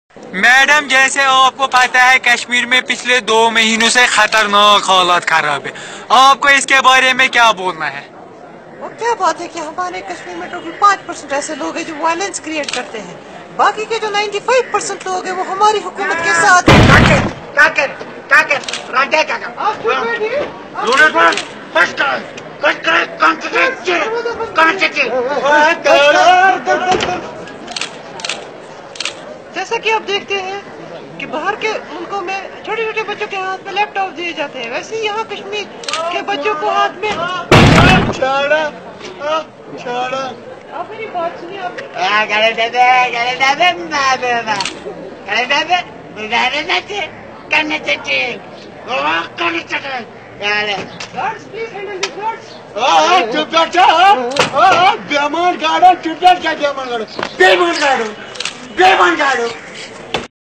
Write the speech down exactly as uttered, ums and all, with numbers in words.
Madam, जैसे आपको पता है कश्मीर में पिछले दो महीनों से खतरनाक हालात खराब है, आपको इसके बारे में क्या बोलना है? वो क्या बात है कि हमारे कश्मीर में टोटल पाँच परसेंट ऐसे लोग हैं जो वायलेंस क्रिएट करते हैं, बाकी के जो पचानवे परसेंट लोग हैं वो हमारी हुकूमत के साथ जैसा कि आप देखते हैं कि बाहर के मुल्कों में छोटे छोटे बच्चों के हाथ में लैपटॉप दिए जाते हैं, वैसे ही यहाँ कश्मीर के बच्चों को हाथ में छोड़ो छोड़ो आप मेरी बात सुनिए। आप गले दादे गले दादे ना देना गले दादे दादे दादे करने चाहिए वो करने चाहिए गले guards please handle this guards. ओ चुप बैठो ओ बेमान गाड़ो चुप बैठ जा बेमान गाड़ो बेमान गाड़ो बेमान गाड़ो